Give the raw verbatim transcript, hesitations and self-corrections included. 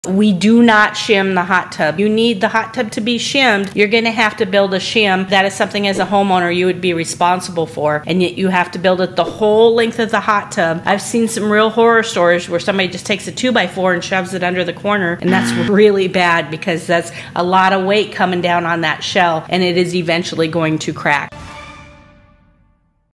We do not shim the hot tub. You need the hot tub to be shimmed. You're going to have to build a shim. That is something as a homeowner you would be responsible for, and yet you have to build it the whole length of the hot tub. I've seen some real horror stories where somebody just takes a two by four and shoves it under the corner, and that's really bad because that's a lot of weight coming down on that shell, and it is eventually going to crack.